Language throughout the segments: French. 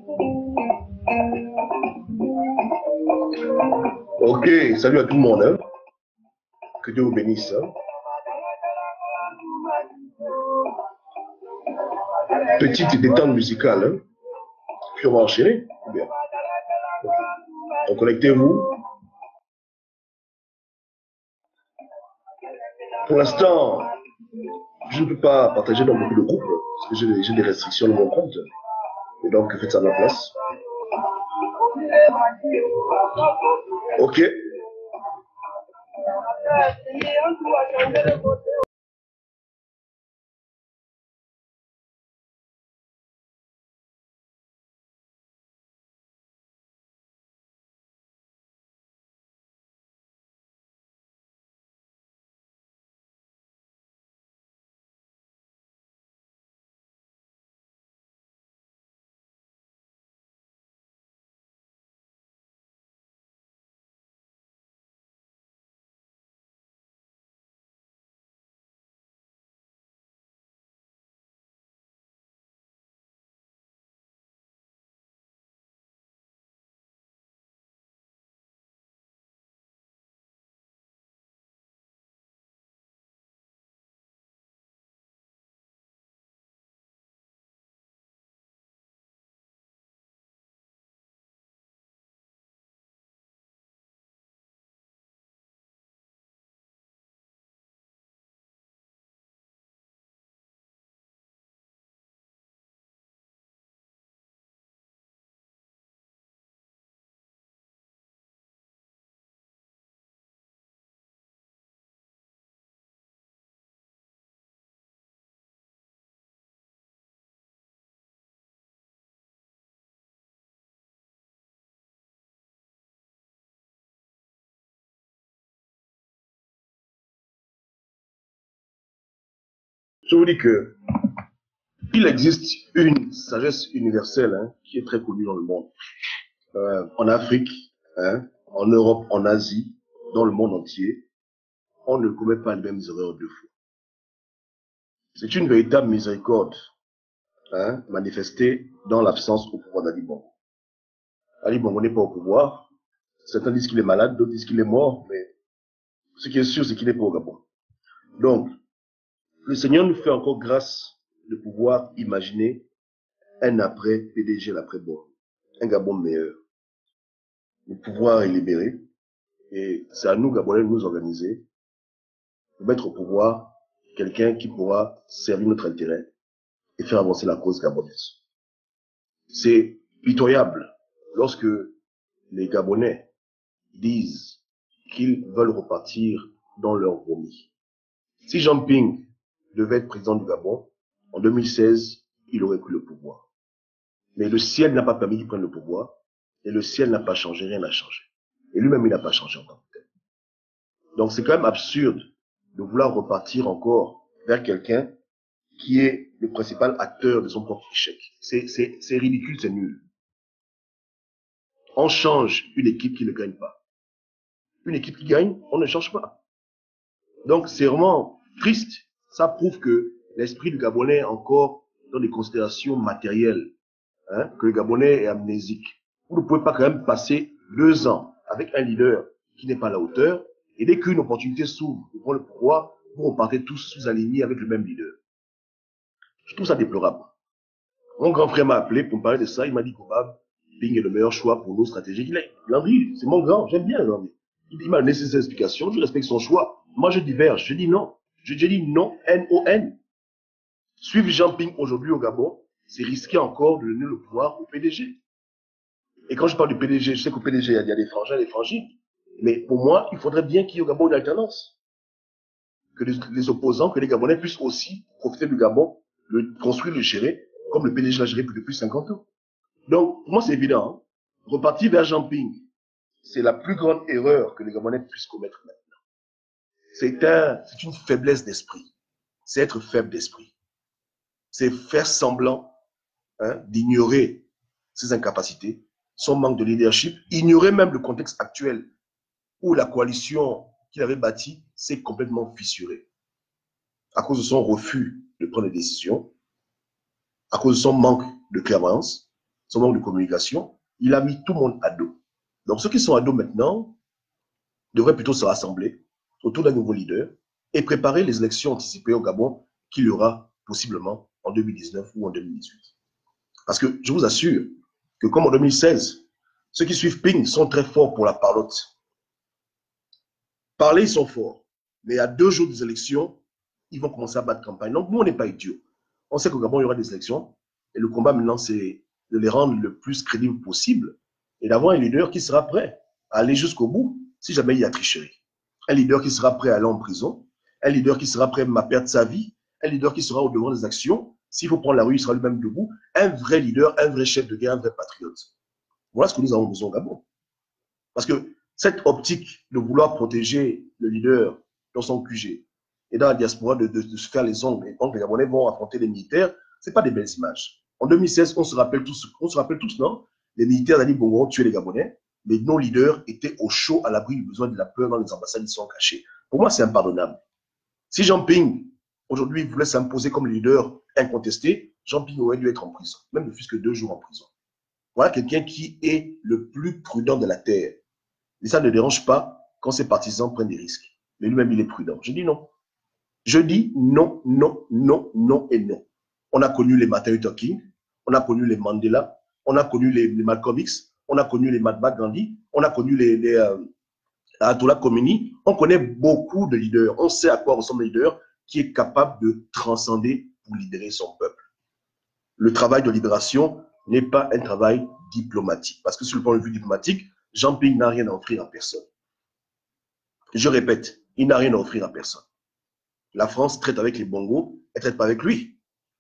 Ok, salut à tout le monde. Hein. Que Dieu vous bénisse. Hein. Petite détente musicale. Hein. Puis on va enchaîner. Bien. Donc connectez-vous. Pour l'instant, je ne peux pas partager dans beaucoup de groupes parce que j'ai des restrictions de mon compte. Et donc, faites ça à ma place. Ok. Je vous dis que il existe une sagesse universelle hein, qui est très connue dans le monde. En Afrique, hein, en Europe, en Asie, dans le monde entier, on ne commet pas les mêmes erreurs deux fois. C'est une véritable miséricorde hein, manifestée dans l'absence au pouvoir d'Ali Bongo. Ali Bongo n'est pas au pouvoir. Certains disent qu'il est malade, d'autres disent qu'il est mort, mais ce qui est sûr, c'est qu'il n'est pas au Gabon. Donc, le Seigneur nous fait encore grâce de pouvoir imaginer un après PDG, l'après Bongo, un Gabon meilleur. Le pouvoir est libéré et c'est à nous, Gabonais, de nous organiser, de mettre au pouvoir quelqu'un qui pourra servir notre intérêt et faire avancer la cause gabonaise. C'est pitoyable lorsque les Gabonais disent qu'ils veulent repartir dans leur vomi. Si Jean Ping devait être président du Gabon, en 2016, il aurait pris le pouvoir. Mais le ciel n'a pas permis qu'il prenne le pouvoir, et le ciel n'a pas changé, rien n'a changé. Et lui-même, il n'a pas changé en tant que tel. Donc c'est quand même absurde de vouloir repartir encore vers quelqu'un qui est le principal acteur de son propre échec. C'est ridicule, c'est nul. On change une équipe qui ne gagne pas. Une équipe qui gagne, on ne change pas. Donc c'est vraiment triste. Ça prouve que l'esprit du Gabonais est encore dans des considérations matérielles, hein, que le Gabonais est amnésique. Vous ne pouvez pas quand même passer 2 ans avec un leader qui n'est pas à la hauteur, et dès qu'une opportunité s'ouvre pour prendre le pouvoir, vous repartez tous sous-alignés avec le même leader. Je trouve ça déplorable. Mon grand frère m'a appelé pour me parler de ça. Il m'a dit qu'Obab, Bing est le meilleur choix pour nos stratégies. Il a dit, c'est mon grand, j'aime bien Landry. Il m'a donné ses explications, je respecte son choix. Moi, je diverge, je dis non. Je dis non, N-O-N. Suivre Jean Ping aujourd'hui au Gabon, c'est risquer encore de donner le pouvoir au PDG. Et quand je parle du PDG, je sais qu'au PDG, il y a des frangins, des frangines. Mais pour moi, il faudrait bien qu'il y ait au Gabon une alternance. Que les opposants, que les Gabonais puissent aussi profiter du Gabon, le construire, le gérer, comme le PDG l'a géré depuis 50 ans. Donc, pour moi, c'est évident. Hein. Repartir vers Jean Ping, c'est la plus grande erreur que les Gabonais puissent commettre maintenant. C'est une faiblesse d'esprit. C'est être faible d'esprit. C'est faire semblant hein, d'ignorer ses incapacités, son manque de leadership, ignorer même le contexte actuel où la coalition qu'il avait bâtie s'est complètement fissurée à cause de son refus de prendre des décisions, à cause de son manque de clairvoyance, son manque de communication, il a mis tout le monde à dos. Donc ceux qui sont à dos maintenant devraient plutôt se rassembler autour d'un nouveau leader et préparer les élections anticipées au Gabon qu'il y aura possiblement en 2019 ou en 2018. Parce que je vous assure que comme en 2016, ceux qui suivent Ping sont très forts pour la parlotte. Parler, ils sont forts. Mais à 2 jours des élections, ils vont commencer à battre campagne. Donc nous, on n'est pas idiots. On sait qu'au Gabon, il y aura des élections. Et le combat maintenant, c'est de les rendre le plus crédibles possible et d'avoir un leader qui sera prêt à aller jusqu'au bout si jamais il y a tricherie. Un leader qui sera prêt à aller en prison. Un leader qui sera prêt à perdre sa vie. Un leader qui sera au devant des actions. S'il faut prendre la rue, il sera lui-même debout. Un vrai leader, un vrai chef de guerre, un vrai patriote. Voilà ce que nous avons besoin au Gabon. Parce que cette optique de vouloir protéger le leader dans son QG et dans la diaspora de se faire les ongles, et donc les Gabonais vont affronter les militaires, ce n'est pas des belles images. En 2016, on se rappelle tous, non? Les militaires d'Ali Bongo ont tué les Gabonais, mais nos leaders étaient au chaud, à l'abri du besoin de la peur dans les ambassades, ils sont cachés. Pour moi, c'est impardonnable. Si Jean Ping, aujourd'hui, voulait s'imposer comme leader incontesté, Jean Ping aurait dû être en prison, même ne fût-ce que 2 jours en prison. Voilà quelqu'un qui est le plus prudent de la terre. Et ça ne dérange pas quand ses partisans prennent des risques. Mais lui-même, il est prudent. Je dis non. Je dis non, non, non, non et non. On a connu les Martin Luther King, on a connu les Mandela, on a connu les Malcolm X, on a connu les Mahatma Gandhi, on a connu les Ayatollah Khomeini. On connaît beaucoup de leaders. On sait à quoi ressemble un leader qui est capable de transcender pour libérer son peuple. Le travail de libération n'est pas un travail diplomatique. Parce que sur le point de vue diplomatique, Jean Ping n'a rien à offrir à personne. Je répète, il n'a rien à offrir à personne. La France traite avec les Bongos, elle ne traite pas avec lui.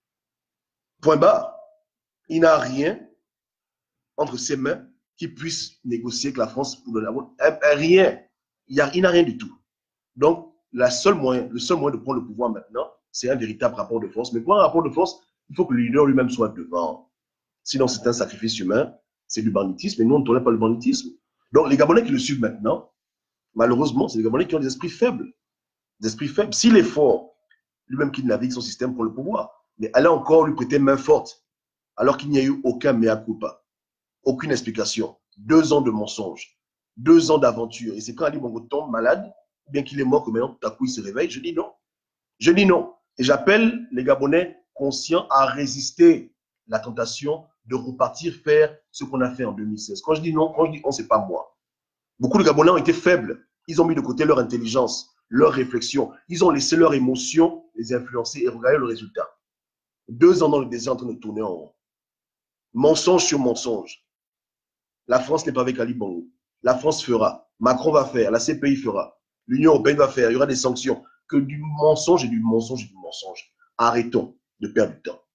Point barre. Il n'a rien entre ses mains qui puisse négocier avec la France pour donner la vote. Rien. Il n'a rien du tout. Donc, le seul moyen de prendre le pouvoir maintenant, c'est un véritable rapport de force. Mais pour un rapport de force, il faut que le leader lui-même soit devant. Sinon, c'est un sacrifice humain, c'est du banditisme, et nous, on ne tolère pas le banditisme. Donc, les Gabonais qui le suivent maintenant, malheureusement, c'est les Gabonais qui ont des esprits faibles. Des esprits faibles. S'il est fort, lui-même qui navigue son système pour le pouvoir, mais allez encore lui prêter main forte, alors qu'il n'y a eu aucun mea culpa, aucune explication. 2 ans de mensonges, 2 ans d'aventure. Et c'est quand Ali Bongo tombe malade, bien qu'il est mort, que maintenant, tout à coup, il se réveille. Je dis non. Je dis non. Et j'appelle les Gabonais conscients à résister la tentation de repartir faire ce qu'on a fait en 2016. Quand je dis non, quand je dis on, c'est pas moi. Beaucoup de Gabonais ont été faibles. Ils ont mis de côté leur intelligence, leur réflexion. Ils ont laissé leurs émotions les influencer et regardez le résultat. 2 ans dans le désert en train de tourner en rond. Mensonge sur mensonge. La France n'est pas avec Ali Bongo. La France fera. Macron va faire. La CPI fera. L'Union européenne va faire. Il y aura des sanctions. Que du mensonge et du mensonge et du mensonge. Arrêtons de perdre du temps.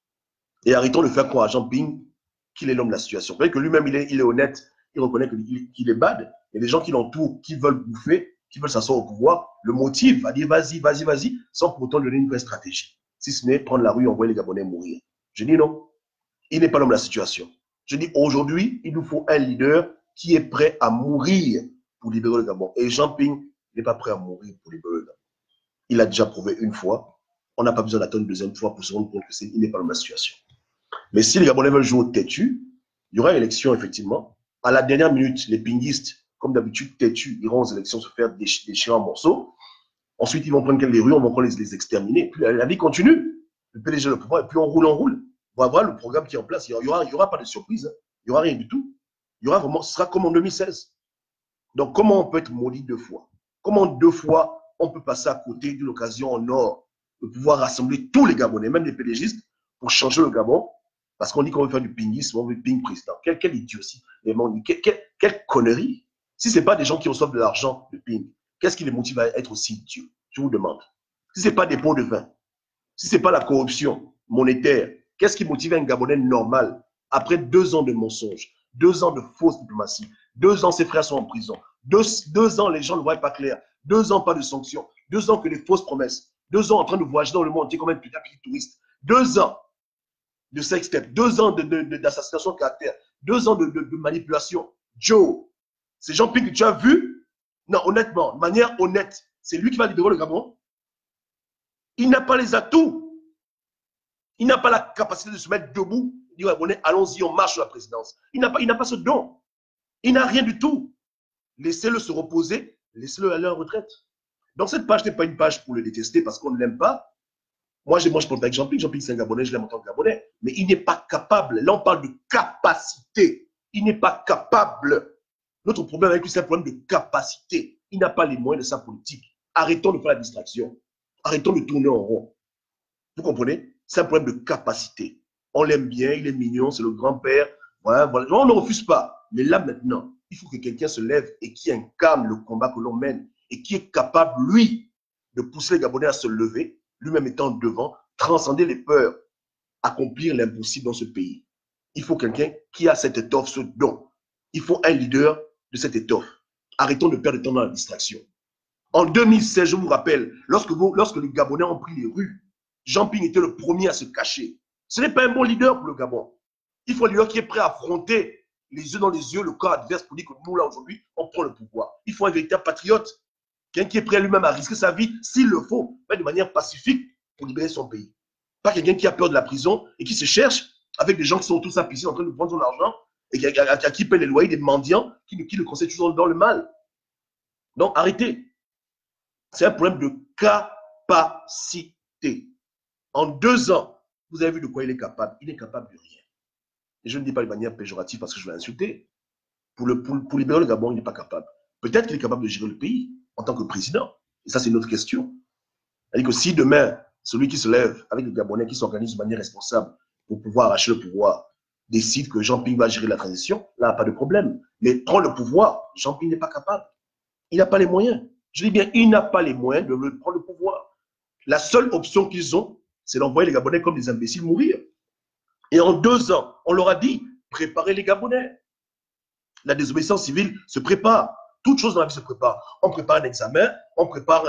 Et arrêtons de faire croire à Jean Ping qu'il est l'homme de la situation. Vous voyez que lui-même, il est honnête. Il reconnaît qu'il est bad. Et les gens qui l'entourent, qui veulent bouffer, qui veulent s'asseoir au pouvoir, le motivent à dire vas-y, vas-y, vas-y, sans pourtant donner une vraie stratégie. Si ce n'est prendre la rue et envoyer les Gabonais mourir. Je dis non. Il n'est pas l'homme de la situation. Je dis aujourd'hui, il nous faut un leader qui est prêt à mourir pour libérer le Gabon. Et Jean Ping n'est pas prêt à mourir pour libérer le Gabon. Il a déjà prouvé une fois. On n'a pas besoin d'attendre une deuxième fois pour se rendre compte qu'il n'est pas l'homme de la situation. Mais si les Gabonais veulent jouer au têtu, il y aura une élection, effectivement. À la dernière minute, les pinguistes, comme d'habitude, têtus, iront aux élections se faire déchirer en morceaux. Ensuite, ils vont prendre les rues, on va encore les exterminer. Puis la vie continue. Le PDG le pouvoir, et puis on roule. On va voir le programme qui est en place. Il n'y aura pas de surprise. Il n'y aura rien du tout. Il y aura vraiment, ce sera comme en 2016. Donc, comment on peut être maudit 2 fois? Comment 2 fois on peut passer à côté d'une occasion en or de pouvoir rassembler tous les Gabonais, même les PDGistes, pour changer le Gabon? Parce qu'on dit qu'on veut faire du pingisme, on veut ping président. Quelle idiotie. Quelle connerie. Si ce n'est pas des gens qui reçoivent de l'argent de ping, qu'est-ce qui les motive à être aussi idiots? Je vous demande. Si ce n'est pas des pots de vin, si ce n'est pas la corruption monétaire, qu'est-ce qui motive un Gabonais normal après 2 ans de mensonges, 2 ans de fausse diplomatie, 2 ans ses frères sont en prison, 2 ans les gens ne voient pas clair, 2 ans pas de sanctions, 2 ans que des fausses promesses, 2 ans en train de voyager dans le monde entier comme un putain de touriste, 2 ans de sextape, 2 ans d'assassination de caractère, 2 ans de manipulation. Joe, c'est Jean Ping que tu as vu? Non, honnêtement, de manière honnête, c'est lui qui va libérer le Gabon. Il n'a pas les atouts. Il n'a pas la capacité de se mettre debout Il dit aux Gabonais, allons-y, on marche sur la présidence. Il n'a pas ce don. Il n'a rien du tout. Laissez-le se reposer, laissez-le aller en retraite. Donc cette page n'est pas une page pour le détester parce qu'on ne l'aime pas. Moi, je parle avec Jean-Pierre. Jean-Pierre, c'est un Gabonais, je l'aime en tant que Gabonais. Mais il n'est pas capable. Là, on parle de capacité. Il n'est pas capable. Notre problème avec lui, c'est un problème de capacité. Il n'a pas les moyens de sa politique. Arrêtons de faire la distraction. Arrêtons de tourner en rond. Vous comprenez? C'est un problème de capacité. On l'aime bien, il est mignon, c'est le grand-père. Voilà, voilà. On ne refuse pas. Mais là, maintenant, il faut que quelqu'un se lève et qui incarne le combat que l'on mène et qui est capable, lui, de pousser les Gabonais à se lever, lui-même étant devant, transcender les peurs, accomplir l'impossible dans ce pays. Il faut quelqu'un qui a cette étoffe, ce don. Il faut un leader de cette étoffe. Arrêtons de perdre du temps dans la distraction. En 2016, je vous rappelle, lorsque les Gabonais ont pris les rues, Jean Ping était le premier à se cacher. Ce n'est pas un bon leader pour le Gabon. Il faut un leader qui est prêt à affronter les yeux dans les yeux le corps adverse pour dire que nous, là, aujourd'hui, on prend le pouvoir. Il faut un véritable patriote. Quelqu'un qui est prêt lui-même à risquer sa vie, s'il le faut, mais de manière pacifique pour libérer son pays. Pas quelqu'un qui a peur de la prison et qui se cherche avec des gens qui sont autour de sa piscine en train de prendre son argent et à qui paie les loyers, des mendiants qui le conseillent toujours dans le mal. Donc, arrêtez. C'est un problème de capacité. En 2 ans, vous avez vu de quoi il est capable. Il est capable de rien. Et je ne dis pas de manière péjorative parce que je vais insulter. Pour libérer le Gabon, il n'est pas capable. Peut-être qu'il est capable de gérer le pays en tant que président. Et ça, c'est une autre question. C'est-à-dire que si demain, celui qui se lève avec les Gabonais qui s'organisent de manière responsable pour pouvoir arracher le pouvoir, décide que Jean Ping va gérer la transition, là, pas de problème. Mais prend le pouvoir, Jean Ping n'est pas capable. Il n'a pas les moyens. Je dis bien, il n'a pas les moyens de prendre le pouvoir. La seule option qu'ils ont, c'est d'envoyer les Gabonais comme des imbéciles mourir. Et en 2 ans, on leur a dit, préparez les Gabonais. La désobéissance civile se prépare. Toute chose dans la vie se prépare. On prépare un examen, on prépare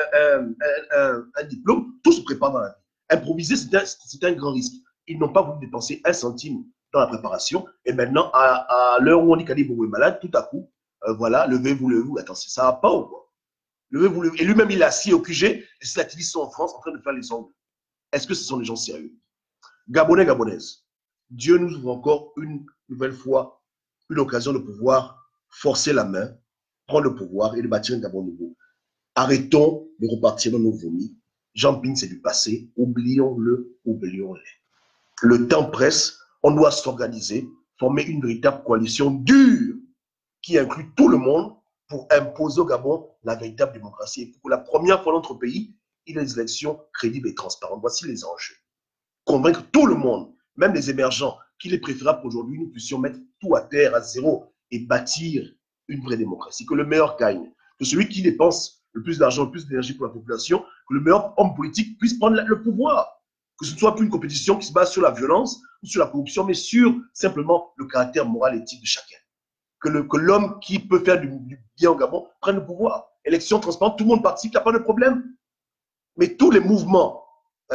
un diplôme, tout se prépare dans la vie. Improviser, c'est un grand risque. Ils n'ont pas voulu dépenser 1 centime dans la préparation. Et maintenant, à l'heure où on dit qu'Ali Bongo est malade, tout à coup, voilà, levez-vous. Attends, ça va pas ou quoi? Levez-vous. Et lui-même, il est assis au QG, et ses activistes sont en France en train de faire les ongles. Est-ce que ce sont des gens sérieux? Gabonais, Gabonaises, Dieu nous ouvre encore une nouvelle fois une occasion de pouvoir forcer la main, prendre le pouvoir et de bâtir un Gabon nouveau. Arrêtons de repartir dans nos vomis. Jean Ping, c'est du passé. Oublions-le, oublions-le. Le temps presse. On doit s'organiser, former une véritable coalition dure qui inclut tout le monde pour imposer au Gabon la véritable démocratie. Et pour la première fois dans notre pays, il y a des élections crédibles et transparentes. Voici les enjeux. Convaincre tout le monde, même les émergents, qu'il est préférable qu'aujourd'hui nous puissions mettre tout à terre, à zéro, et bâtir une vraie démocratie. Que le meilleur gagne. Que celui qui dépense le plus d'argent, le plus d'énergie pour la population, que le meilleur homme politique puisse prendre le pouvoir. Que ce ne soit plus une compétition qui se base sur la violence ou sur la corruption, mais sur simplement le caractère moral et éthique de chacun. Que l'homme qui peut faire du bien au Gabon prenne le pouvoir. Élection transparente, tout le monde participe, il n'y a pas de problème. Mais tous les mouvements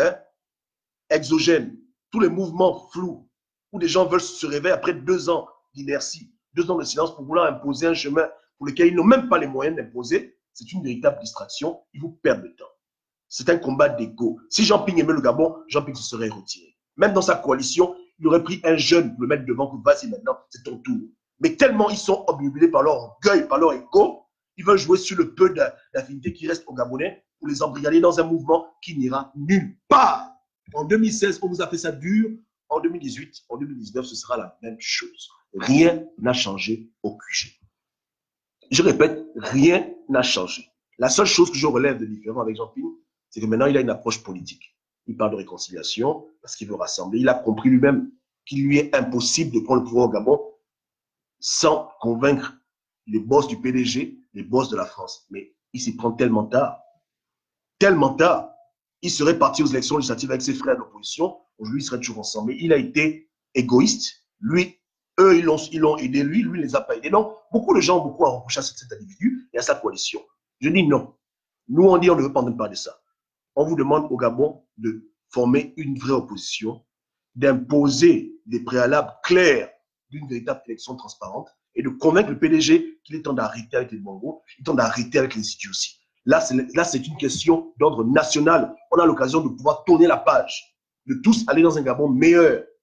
exogènes, tous les mouvements flous, où des gens veulent se réveiller après 2 ans d'inertie, 2 ans de silence pour vouloir imposer un chemin pour lequel ils n'ont même pas les moyens d'imposer, c'est une véritable distraction. Ils vous perdent le temps. C'est un combat d'ego. Si Jean Ping aimait le Gabon, Jean Ping se serait retiré. Même dans sa coalition, il aurait pris un jeune pour le mettre devant, que vas-y maintenant, c'est ton tour. Mais tellement ils sont obnubilés par leur orgueil, par leur ego, ils veulent jouer sur le peu d'affinité qui reste aux Gabonais pour les embrigader dans un mouvement qui n'ira nulle part. En 2016, on vous a fait ça dur. En 2018, en 2019, ce sera la même chose. Rien n'a changé au QG. Je répète, rien n'a changé. La seule chose que je relève de différent avec Jean Ping, c'est que maintenant, il a une approche politique. Il parle de réconciliation parce qu'il veut rassembler. Il a compris lui-même qu'il lui est impossible de prendre le pouvoir au Gabon sans convaincre les boss du PDG, les boss de la France. Mais il s'y prend tellement tard. Tellement tard. Il serait parti aux élections législatives avec ses frères de l'opposition. Aujourd'hui, ils seraient toujours ensemble. Mais il a été égoïste. Lui, eux, ils l'ont aidé. Lui, il ne les a pas aidés. Non, beaucoup de gens ont beaucoup à reprocher à cet individu et à sa coalition. Je dis non. Nous, on dit on ne veut pas entendre parler de ça. On vous demande au Gabon de former une vraie opposition, d'imposer des préalables clairs d'une véritable élection transparente et de convaincre le PDG qu'il est temps d'arrêter avec les bongos, il est temps d'arrêter avec les idioties. Là, c'est une question d'ordre national. On a l'occasion de pouvoir tourner la page, de tous aller dans un Gabon meilleur.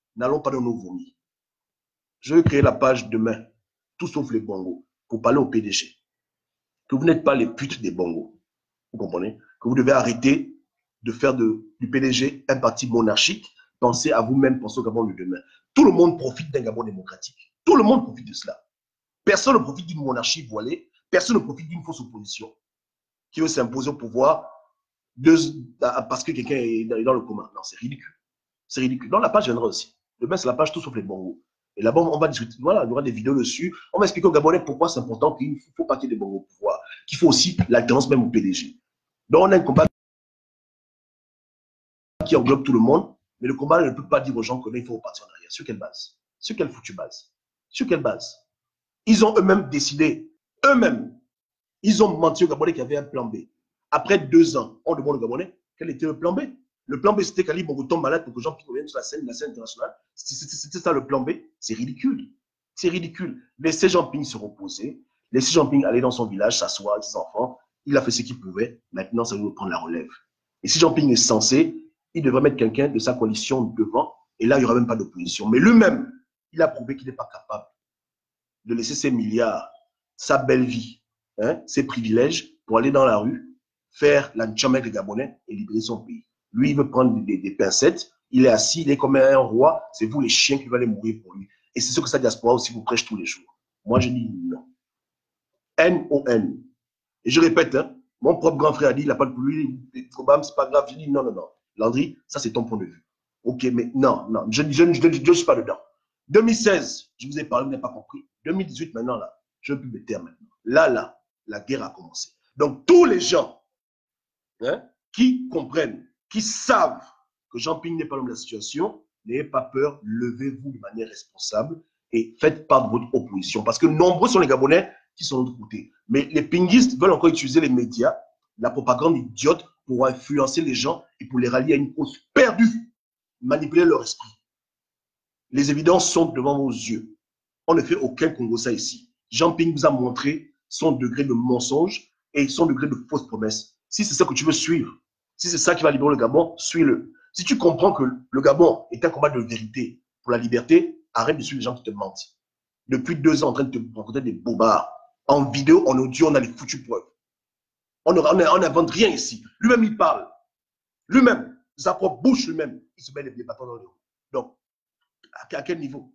n'allons pas dans nos vomis. Je vais créer la page demain, tout sauf les bongos, pour parler au PDG. Que vous n'êtes pas les putes des bongos. Vous comprenez? Que vous devez arrêter de faire du PDG un parti monarchique. Pensez à vous-même, pensez au Gabon de demain. Tout le monde profite d'un Gabon démocratique. Tout le monde profite de cela. Personne ne profite d'une monarchie voilée. Personne ne profite d'une fausse opposition qui veut s'imposer au pouvoir parce que quelqu'un est dans le coma. Non, c'est ridicule. C'est ridicule. Dans la page viendra aussi. Demain, c'est la page tout sauf les bongos. Et là-bas, on va discuter. Voilà, il y aura des vidéos dessus. On va expliquer aux Gabonais pourquoi c'est important qu'il ne faut pas qu'il y ait des bongos au pouvoir. Qu'il faut aussi l'alternance même au PDG. Donc, on a un combat qui englobe tout le monde, mais le combat ne peut pas dire aux gens qu'il faut repartir en arrière. Sur quelle base? Sur quelle foutue base? Sur quelle base? Ils ont eux-mêmes décidé, eux-mêmes, ils ont menti aux Gabonais qu'il y avait un plan B. Après 2 ans, on demande aux Gabonais quel était le plan B. Le plan B, c'était qu'Ali Bongo tombe malade pour que Jean-Pierre revienne sur la scène internationale. C'était ça le plan B. C'est ridicule. C'est ridicule. Laissez Jean-Pierre se reposer. Laissez Jean-Pierre aller dans son village, s'asseoir avec ses enfants. Il a fait ce qu'il pouvait. Maintenant, ça veut prendre la relève. Et si Jean-Pierre est censé, il devrait mettre quelqu'un de sa coalition devant. Et là, il n'y aura même pas d'opposition. Mais lui-même, il a prouvé qu'il n'est pas capable de laisser ses milliards, sa belle vie, ses privilèges pour aller dans la rue, faire la tchame avec les Gabonais et libérer son pays. Lui, il veut prendre des pincettes, il est assis, il est comme un roi, c'est vous les chiens qui vont aller mourir pour lui. Et c'est ce que sa diaspora aussi vous prêche tous les jours. Moi, je dis non. N-O-N. Et je répète, mon propre grand frère a dit, il n'a pas de pour lui, c'est pas grave. Je dis non, non, non. Landry, ça c'est ton point de vue. Ok, mais non, non, je ne suis pas dedans. 2016, je vous ai parlé, vous n'avez pas compris. 2018, maintenant, là, je ne peux plus me taire maintenant. Là, la guerre a commencé. Donc, tous les gens qui comprennent, qui savent que Jean-Pierre n'est pas l'homme de la situation, n'ayez pas peur, levez-vous de manière responsable et faites part de votre opposition. Parce que nombreux sont les Gabonais qui sont de l'autre côté. Mais les pinguistes veulent encore utiliser les médias, la propagande idiote pour influencer les gens et pour les rallier à une cause perdue, manipuler leur esprit. Les évidences sont devant vos yeux. On ne fait aucun Congo-ça ici. Jean-Pierre vous a montré son degré de mensonge et son degré de fausse promesse. Si c'est ça que tu veux suivre, si c'est ça qui va libérer le Gabon, suis-le. Si tu comprends que le Gabon est un combat de vérité pour la liberté, arrête de suivre les gens qui te mentent. Depuis 2 ans, en train de te raconter des bobards. En vidéo, en audio, on a les foutues preuves. On n'invente rien ici. Lui-même, il parle. Lui-même, sa propre bouche lui-même, il se met les bâtons dans le dos. Donc, à quel niveau?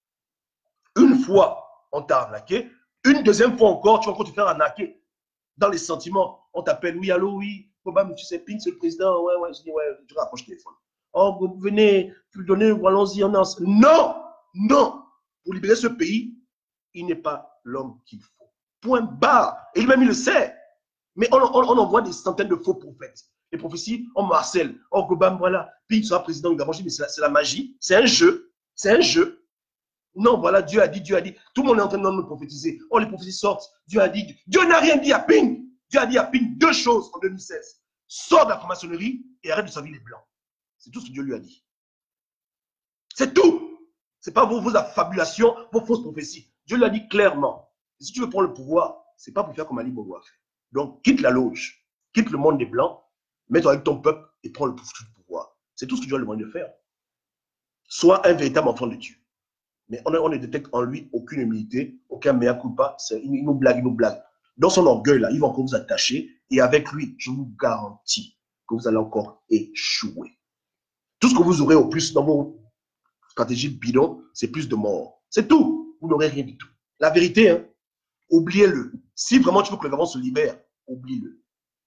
Une fois, on t'a arnaqué. Une deuxième fois encore, tu vas encore te faire arnaquer. Dans les sentiments, on t'appelle, oui, allô, oui, monsieur Seping, c'est le président. Ouais, ouais, je dis, ouais, je rapproche le téléphone. Oh, vous venez, vous donnez, allons-y, on est. Non, non. Pour libérer ce pays, il n'est pas l'homme qu'il faut. Point barre. Et lui-même, il le sait. Mais on envoie des centaines de faux prophètes. Les prophéties, on marcelle. Oh, Gobam, voilà, Ping sera président du Gabon. Mais c'est la magie. C'est un jeu. C'est un jeu. Non, voilà, Dieu a dit, Dieu a dit. Tout le monde est en train de nous prophétiser. Oh, les prophéties sortent. Dieu a dit. Dieu n'a rien dit à Ping. Dieu a dit à Ping 2 choses en 2016. Sors de la franc-maçonnerie et arrête de servir les Blancs. C'est tout ce que Dieu lui a dit. C'est tout. Ce n'est pas vos affabulations, vos fausses prophéties. Dieu l'a dit clairement. Et si tu veux prendre le pouvoir, ce n'est pas pour faire comme Ali Bongo a fait. Donc, quitte la loge, quitte le monde des Blancs, mets-toi avec ton peuple et prends le pouvoir. C'est tout ce que Dieu a demandé de faire. Sois un véritable enfant de Dieu. Mais on ne détecte en lui aucune humilité, aucun mea culpa. Il nous blague, il nous blague. Dans son orgueil, là, il va encore vous attacher. Et avec lui, je vous garantis que vous allez encore échouer. Tout ce que vous aurez au plus dans vos stratégies bidons, c'est plus de morts. C'est tout. Vous n'aurez rien du tout. La vérité, hein, oubliez-le. Si vraiment tu veux que le Gabon se libère, oublie-le.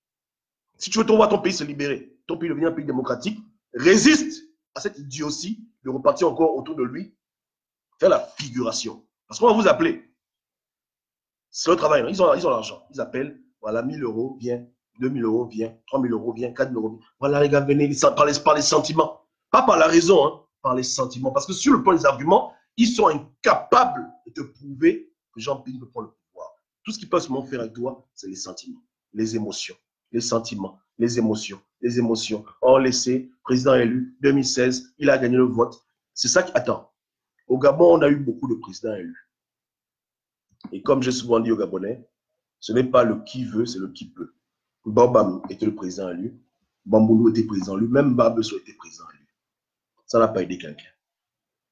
Si tu veux voir ton pays se libérer, ton pays devenir un pays démocratique, résiste à cette idiotie de repartir encore autour de lui, faire la figuration. Parce qu'on va vous appeler. C'est le travail. Ils ont l'argent. Ils appellent, voilà, 1 000 €, viens. 2 000 €, viens. 3 000 €, viens. 4 000 €. Voilà, les gars, venez par les sentiments. Pas par la raison, hein, par les sentiments. Parce que sur le plan des arguments, ils sont incapables de te prouver que Jean-Pierre peut prendre le pouvoir. Tout ce qu'ils peuvent seulement faire avec toi, c'est les sentiments, les émotions, les sentiments, les émotions, les émotions. Or, laissé, président élu, 2016, il a gagné le vote. C'est ça qui attend. Au Gabon, on a eu beaucoup de présidents élus. Et comme j'ai souvent dit aux Gabonais, ce n'est pas le qui veut, c'est le qui peut. Bobam était le président élu. Bamboulou était président élu. Même Babesso était président élu. Ça n'a pas aidé quelqu'un.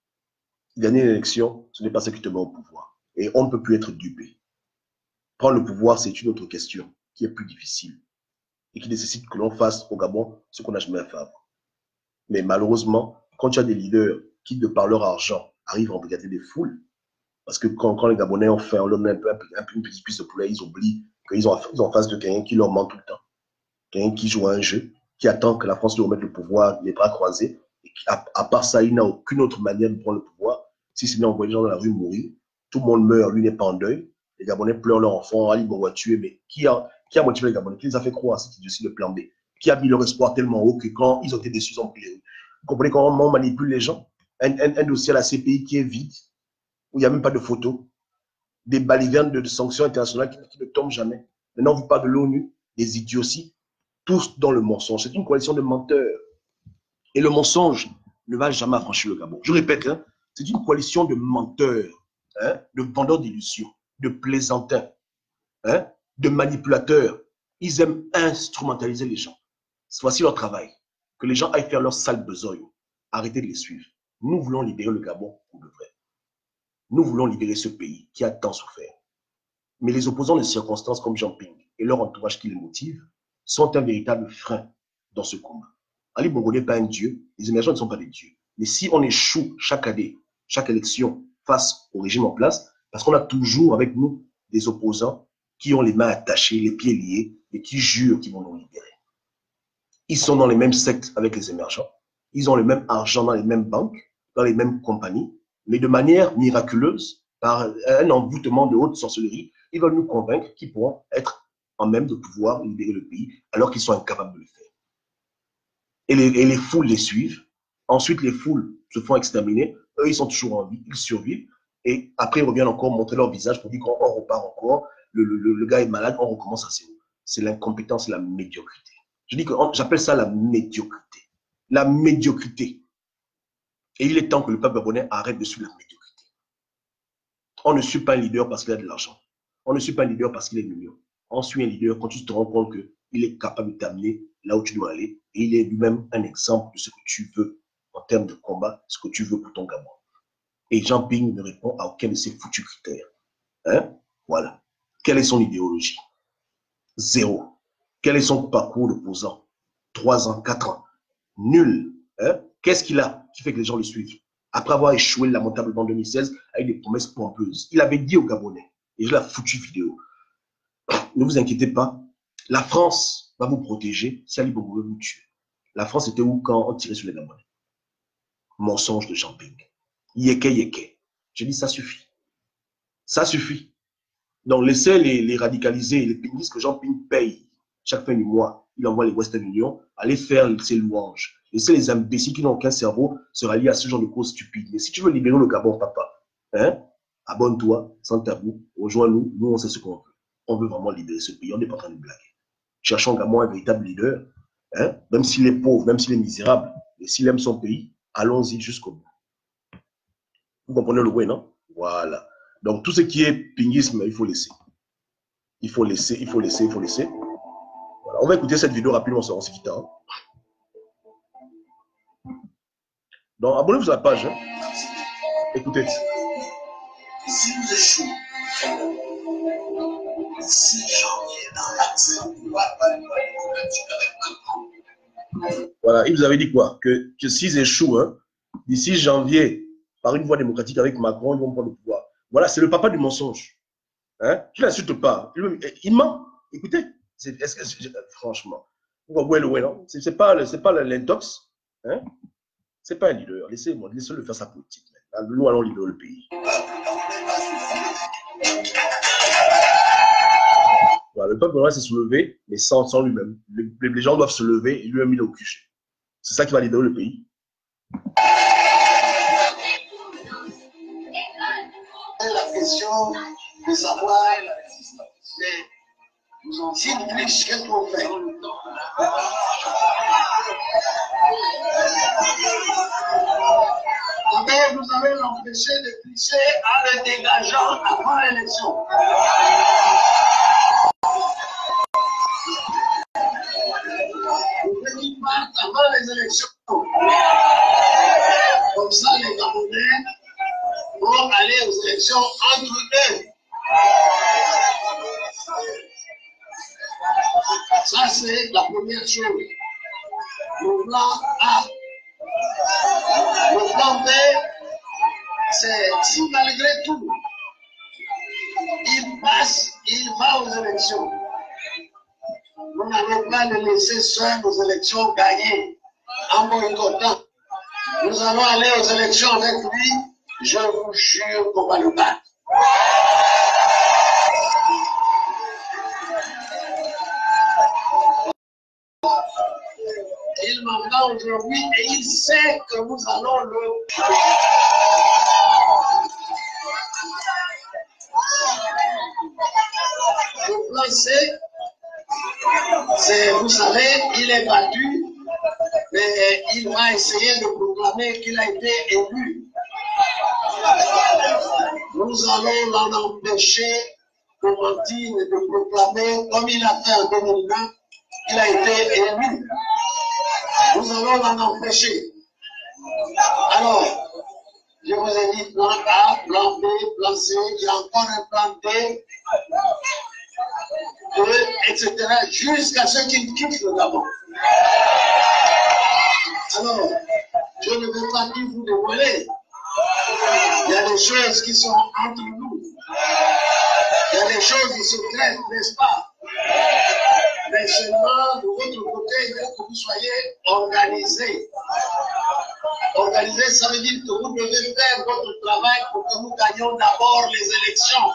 Gagner une élection, ce n'est pas ce qui te met au pouvoir. Et on ne peut plus être dupé. Prendre le pouvoir, c'est une autre question qui est plus difficile et qui nécessite que l'on fasse au Gabon ce qu'on n'a jamais fait avant. Mais malheureusement, quand tu as des leaders qui, de par leur argent, arrivent à embrigader des foules, parce que quand les Gabonais ont faim, on leur met une petite piste de poulet, ils oublient qu'ils ont en face de quelqu'un qui leur ment tout le temps, quelqu'un qui joue à un jeu, qui attend que la France lui remette le pouvoir, les bras croisés, et qui, à part ça, il n'a aucune autre manière de prendre le pouvoir, si ce n'est envoyer les gens dans la rue mourir. Tout le monde meurt, lui n'est pas en deuil. Les Gabonais pleurent leur enfant, Ali Bongo a tué, mais qui a motivé les Gabonais? Qui les a fait croire à cette idée de plan B? Qui a mis leur espoir tellement haut que quand ils ont été déçus, ils ont pris les rues? Vous comprenez comment on manipule les gens? Un dossier à la CPI qui est vide, où il n'y a même pas de photos, des balivernes de sanctions internationales qui ne tombent jamais. Maintenant, on vous parle de l'ONU, des idioties, tous dans le mensonge. C'est une coalition de menteurs. Et le mensonge ne va jamais affranchir le Gabon. Je répète, hein, c'est une coalition de menteurs, hein, de vendeurs d'illusions, de plaisantins, hein, de manipulateurs. Ils aiment instrumentaliser les gens. Voici leur travail. Que les gens aillent faire leur sale besogne. Arrêtez de les suivre. Nous voulons libérer le Gabon pour de vrai. Nous voulons libérer ce pays qui a tant souffert. Mais les opposants de circonstances comme Jean Ping et leur entourage qui les motive sont un véritable frein dans ce combat. Ali Bongo n'est pas un dieu, les émergents ne sont pas des dieux. Mais si on échoue chaque année, chaque élection face au régime en place, parce qu'on a toujours avec nous des opposants qui ont les mains attachées, les pieds liés et qui jurent qu'ils vont nous libérer. Ils sont dans les mêmes sectes avec les émergents, ils ont le même argent dans les mêmes banques, dans les mêmes compagnies, mais de manière miraculeuse, par un envoûtement de haute sorcellerie, ils veulent nous convaincre qu'ils pourront être en même de pouvoir libérer le pays alors qu'ils sont incapables de le faire. Et les foules les suivent. Ensuite, les foules se font exterminer. Eux, ils sont toujours en vie, ils survivent. Et après, ils reviennent encore montrer leur visage pour dire qu'on repart encore. Le gars est malade, on recommence à zéro. C'est l'incompétence, la médiocrité. Je dis que j'appelle ça la médiocrité. La médiocrité. Et il est temps que le peuple gabonais arrête de suivre la médiocrité. On ne suit pas un leader parce qu'il a de l'argent. On ne suit pas un leader parce qu'il est mignon. On suit un leader quand tu te rends compte qu'il est capable de t'amener là où tu dois aller. Et il est lui-même un exemple de ce que tu veux en termes de combat, ce que tu veux pour ton Gabon. Et Jean Ping ne répond à aucun de ces foutus critères. Hein? Voilà. Quelle est son idéologie? Zéro. Quel est son parcours d'opposant? 3 ans, 4 ans. Nul. Hein? Qu'est-ce qu'il a qui fait que les gens le suivent? Après avoir échoué lamentablement en 2016 avec des promesses pompeuses. Il avait dit aux Gabonais, et je l'ai foutu vidéo, ne vous inquiétez pas, la France va vous protéger si Ali Bongo veut vous tuer. La France était où quand on tirait sur les Gabonais? Mensonge de Jean Ping. Yeke yeke. Je dis ça suffit. Ça suffit. Donc laissez les radicaliser, les pinguistes que Jean Ping paye chaque fin du mois. Il envoie les Western Union aller faire ses louanges. Laissez les imbéciles qui n'ont aucun cerveau se rallier à ce genre de causes stupides. Mais si tu veux libérer le Gabon, papa, hein, abonne-toi, sans tabou, rejoins-nous, nous on sait ce qu'on veut. On veut vraiment libérer ce pays, on n'est pas en train de blaguer. Cherchons Gabon un véritable leader, hein, même s'il est pauvre, même s'il est misérable, mais s'il aime son pays, allons-y jusqu'au bout. Vous comprenez le way, non? Voilà. Donc tout ce qui est pinguisme, il faut laisser. Il faut laisser, il faut laisser, il faut laisser. Voilà. On va écouter cette vidéo rapidement, on se quitte. Hein. Donc abonnez-vous sur la page. Hein. Écoutez. Si vous échouez, si janvier dans l'axe, voilà, il vous avait dit quoi? Que s'ils échouent, hein, d'ici janvier, par une voie démocratique avec Macron, ils vont prendre le pouvoir. Voilà, c'est le papa du mensonge. Hein? Je ne l'insulte pas. Il ment. Écoutez, franchement, c'est pas l'intox. Hein? C'est pas un leader. Laissez-le faire sa politique. Nous allons libérer le pays. Voilà, le peuple s'est soulevé, mais sans lui-même. Les gens doivent se lever et lui-même il est au QG. C'est ça qui va libérer le pays. La question de savoir si vous qu'est-ce qu'on fait? Mais vous avez l'empêché de tricher en le dégageant avant l'élection. Vous voulez qu'il parte avant les élections. Comme ça, les Gabonais aller aux élections entre eux. Ça, c'est la première chose. Le plan A. Le plan B, c'est si malgré tout, il passe, il va aux élections. Nous n'allons pas le laisser seul aux élections gagner en boycottant. Nous allons aller aux élections avec lui. Je vous jure qu'on va le battre. Il m'entend aujourd'hui et il sait que nous allons le... Le plan C, c'est, vous savez, il est battu, mais il va essayer de proclamer qu'il a été élu. Nous allons l'en empêcher de mentir et de proclamer, comme il a fait en 2020, qu'il a été élu. Nous allons l'en empêcher. Alors, je vous ai dit plan A, plan B, plan C, il y a encore un plan D, etc., jusqu'à ce qu'il quitte le Gabon. Alors, je ne veux pas tout vous dévoiler. Il y a des choses qui sont entre nous. Il y a des choses qui secrètes, n'est-ce pas? Mais seulement, de votre côté, il faut que vous soyez organisés. Organisé, ça veut dire que vous devez faire votre travail pour que nous gagnions d'abord les élections.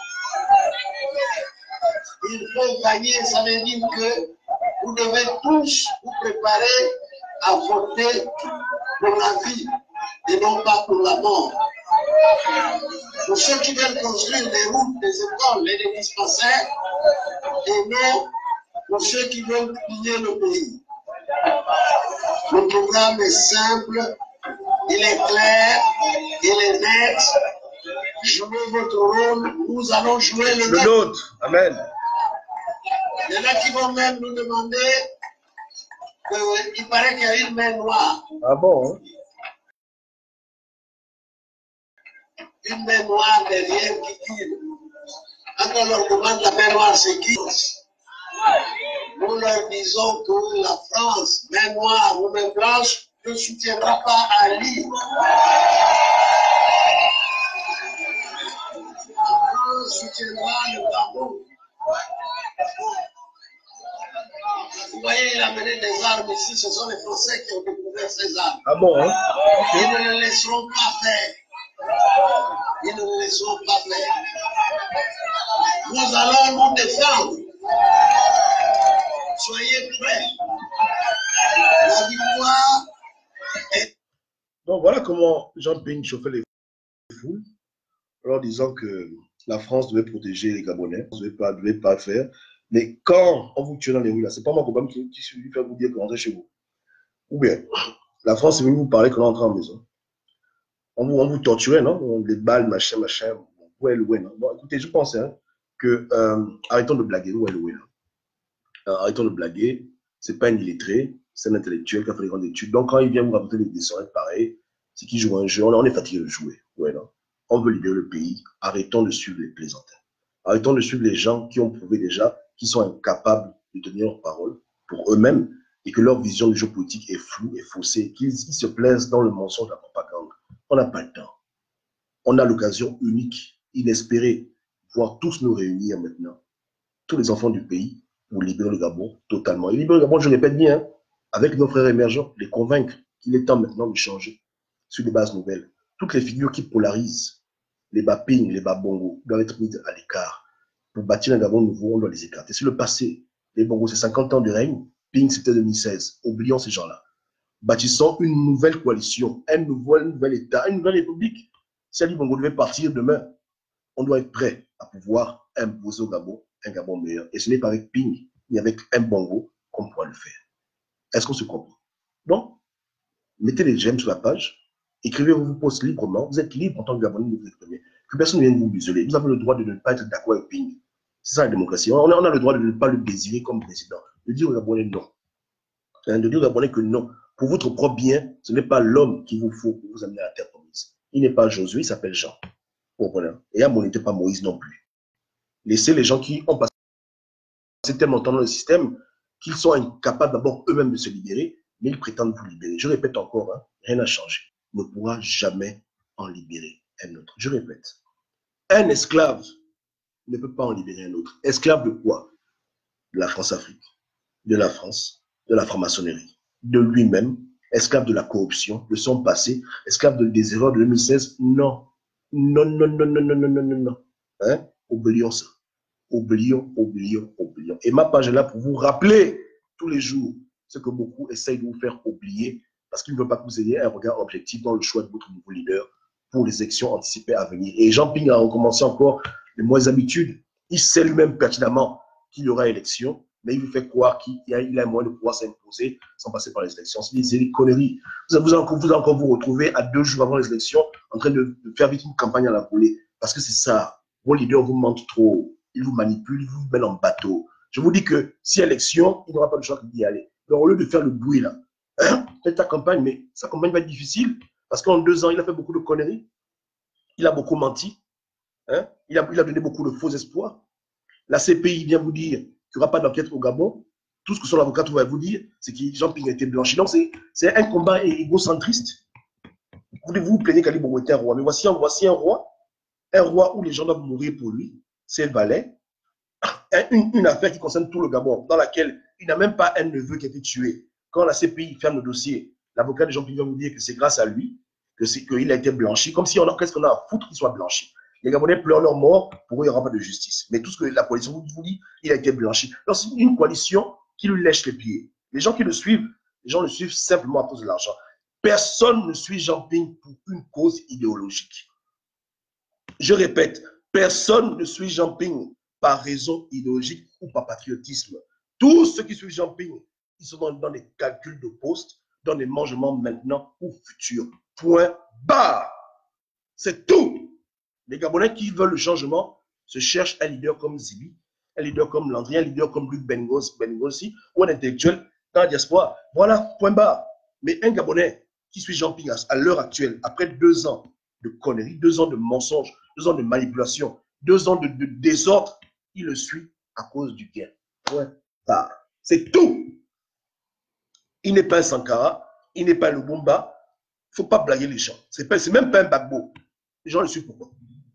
Il faut gagner, ça veut dire que vous devez tous vous préparer à voter pour la vie et non pas pour la mort. Pour ceux qui veulent construire des routes, des écoles et des dispensaires, et non pour ceux qui veulent piller le pays. Le programme est simple, il est clair, il est net. Jouez votre rôle, nous allons jouer le nôtre. Amen. Il y en a qui vont même nous demander qu'il paraît qu'il y a une main noire. Ah bon? Une main noire derrière qui tire. Quand on leur demande la main noire, c'est qui? Nous leur disons que la France, main noire ou main blanche, ne soutiendra pas Ali. La France soutiendra le Gabon. Vous voyez, il a amené des armes ici, ce sont les Français qui ont découvert ces armes. Ah bon, hein? Ils ne le laisseront pas faire. Ils ne le laisseront pas faire. Nous allons nous défendre. Soyez prêts. La victoire est... Donc voilà comment Jean Ping chauffait les foules, en leur disant que la France devait protéger les Gabonais, on ne devait pas faire. Mais quand on vous tue dans les rues, là, c'est pas moi qui suis faire vous dire que rentrez chez vous. Ou bien, la France est venue vous parler qu'on entre en maison. On vous torturait, non? Les balles, machin. Ouais, non? Bon, écoutez, je pense hein, que arrêtons de blaguer, ouais, arrêtons de blaguer. C'est pas un illettré, c'est un intellectuel qui a fait des grandes études. Donc quand il vient vous raconter des soirées pareilles, c'est qu'il joue un jeu. On est fatigué de jouer. Ouais, non? On veut libérer le pays. Arrêtons de suivre les plaisantins. Arrêtons de suivre les gens qui ont prouvé déjà qu'ils sont incapables de tenir leur parole pour eux-mêmes et que leur vision du jeu politique est floue et faussée, qu'ils se plaisent dans le mensonge de la propagande. On n'a pas le temps. On a l'occasion unique, inespérée, voir tous nous réunir maintenant, tous les enfants du pays, pour libérer le Gabon totalement. Et libérer le Gabon, je répète bien, avec nos frères émergents, les convaincre qu'il est temps maintenant de changer sur des bases nouvelles. Toutes les figures qui polarisent, les Baping, les Babongo, doivent être mises à l'écart. Pour bâtir un Gabon nouveau, on doit les écarter. C'est le passé. Les Bongo, c'est 50 ans de règne. Ping, c'était 2016. Oublions ces gens-là. Bâtissons une nouvelle coalition, un nouvel État, une nouvelle république. Si Ali Bongo devait partir demain, on doit être prêt à pouvoir imposer au Gabon un Gabon meilleur. Et ce n'est pas avec Ping, ni avec un Bongo qu'on pourra le faire. Est-ce qu'on se comprend? Donc, mettez les j'aime sur la page, écrivez vos posts librement, vous êtes libre en tant que Gabonais de vous exprimer. Que personne ne vienne vous museler. Vous avez le droit de ne pas être d'accord avec Ping. C'est ça la démocratie. On a le droit de ne pas le désirer comme président. De dire aux Gabonais non. De dire aux Gabonais que non. Pour votre propre bien, ce n'est pas l'homme qu'il vous faut pour vous amener à la terre promise. Il n'est pas Josué, il s'appelle Jean. Vous comprenez? Et Amour n'était pas Moïse non plus. Laissez les gens qui ont passé tellement de temps dans le système qu'ils sont incapables d'abord eux-mêmes de se libérer, mais ils prétendent vous libérer. Je répète encore, hein, rien n'a changé. On ne pourra jamais en libérer un autre. Je répète, un esclave ne peut pas en libérer un autre. Esclave de quoi? De la France-Afrique, de la France, de la franc-maçonnerie, de lui-même, esclave de la corruption, de son passé, esclave des erreurs de 2016. Non, non, non, non, non, non, non, non, non, non. Hein? Oublions ça. Oublions, oublions, oublions. Et ma page est là pour vous rappeler tous les jours ce que beaucoup essayent de vous faire oublier parce qu'ils ne veulent pas que vous ayez un regard objectif dans le choix de votre nouveau leader pour les élections anticipées à venir. Et Jean Ping a recommencé encore les mauvaises habitudes. Il sait lui-même pertinemment qu'il y aura élection, mais il vous fait croire qu'il a un moyen de pouvoir s'imposer sans passer par les élections. C'est des conneries. Vous encore vous retrouver à 2 jours avant les élections en train de faire vite une campagne à la volée. Parce que c'est ça. Vos leaders vous mentent trop. Ils vous manipulent, ils vous mettent en bateau. Je vous dis que si élection, il n'aura pas le choix d'y aller. Donc au lieu de faire le bruit là, faites ta campagne, mais sa campagne va être difficile parce qu'en 2 ans, il a fait beaucoup de conneries. Il a beaucoup menti. Hein? Il a donné beaucoup de faux espoirs. La CPI vient vous dire qu'il n'y aura pas d'enquête au Gabon. Tout ce que son avocat va vous dire, c'est que Jean Ping a été blanchi. Donc, c'est un combat égocentriste. Vous vous plaignez qu'Ali Bongo était un roi. Mais voici un roi où les gens doivent mourir pour lui. C'est le Valais. Une affaire qui concerne tout le Gabon, dans laquelle il n'a même pas un neveu qui a été tué. Quand la CPI ferme le dossier, l'avocat de Jean Ping vient vous dire que c'est grâce à lui qu'il a été blanchi, comme si qu'est-ce qu'on a à foutre qu'il soit blanchi. Les Gabonais pleurent leur mort, pour eux, il n'y aura pas de justice. Mais tout ce que la coalition vous dit, il a été blanchi. Donc, c'est une coalition qui lui lèche les pieds. Les gens qui le suivent, les gens le suivent simplement à cause de l'argent. Personne ne suit Jean Ping pour une cause idéologique. Je répète, personne ne suit Jean Ping par raison idéologique ou par patriotisme. Tous ceux qui suivent Jean Ping, ils sont dans des calculs de poste, dans des mangements maintenant ou futurs. Point barre. C'est tout. Les Gabonais qui veulent le changement se cherchent un leader comme Zibi, un leader comme Landry, un leader comme Luc Bengossi, ou un intellectuel dans la diaspora. Voilà, point barre. Mais un Gabonais qui suit Jean Ping à l'heure actuelle, après 2 ans de conneries, 2 ans de mensonges, 2 ans de manipulation, 2 ans de désordre, il le suit à cause du gain. Point barre. C'est tout. Il n'est pas un Sankara, il n'est pas un Lubumba. Il ne faut pas blaguer les gens. Ce n'est même pas un Gbagbo. Les gens le suivent pourquoi?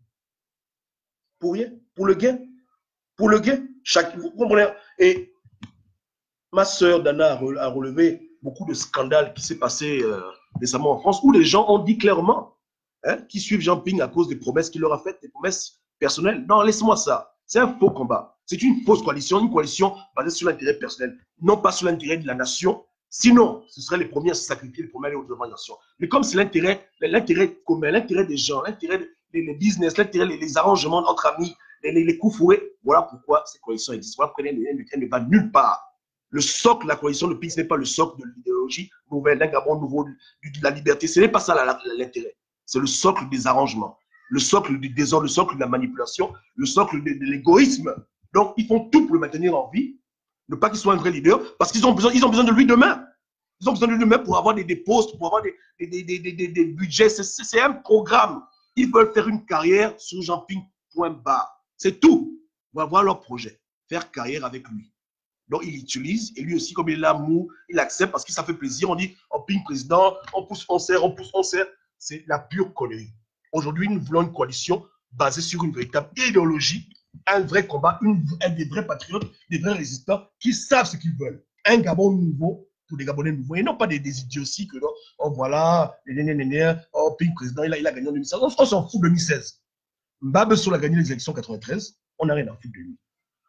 Pour rien, pour le gain. Pour le gain, vous comprenez? Et ma sœur Dana a relevé beaucoup de scandales qui s'est passé récemment en France où les gens ont dit clairement qu'ils suivent Jean Ping à cause des promesses qu'il leur a faites, des promesses personnelles. Non, laisse-moi ça. C'est un faux combat. C'est une fausse coalition, une coalition basée sur l'intérêt personnel, non pas sur l'intérêt de la nation. Sinon, ce seraient les premiers à se sacrifier, les premiers à aller au-devant de la nation. Mais comme c'est l'intérêt commun, l'intérêt des gens, l'intérêt des business, l'intérêt des arrangements entre amis, les coups fourrés, voilà pourquoi ces coalitions existent. Voilà pourquoi elle ne va nulle part. Le socle de la coalition de PIX n'est pas le socle de l'idéologie nouvelle, d'un Gabon nouveau, de la liberté. Ce n'est pas ça l'intérêt. C'est le socle des arrangements, le socle du désordre, le socle de la manipulation, le socle de l'égoïsme. Donc, ils font tout pour le maintenir en vie. Ne pas qu'il soit un vrai leader, parce qu'ils ont besoin de lui demain. Ils ont besoin de lui demain pour avoir des postes, pour avoir des budgets. C'est un programme. Ils veulent faire une carrière sur Jean Ping, point barre. C'est tout. On va voir leur projet. Faire carrière avec lui. Donc, il l'utilise, et lui aussi, comme il est là, mou, il accepte parce que ça fait plaisir. On dit, on Ping président, on pousse, on serre, on pousse, on serre. C'est la pure connerie. Aujourd'hui, nous voulons une coalition basée sur une véritable idéologie, un vrai combat, des vrais patriotes, des vrais résistants qui savent ce qu'ils veulent. Un Gabon nouveau pour des Gabonais nouveaux et non pas des idioties que non, oh voilà, oh Ping président, il a gagné en 2016. On s'en fout de 2016. Mbabesso a gagné les élections en 93, on n'a rien à foutre de lui.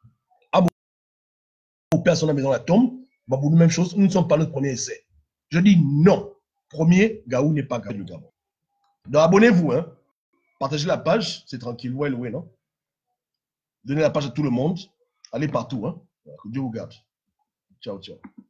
Au père son maison la tombe, Babou, même chose, nous ne sommes pas notre premier essai. Je dis non. Premier, Gaou n'est pas Gaou du Gabon. Donc abonnez-vous, hein. Partagez la page, c'est tranquille, ouais, non? Donnez la page à tout le monde, allez partout, hein. Que Dieu vous garde. Ciao, ciao.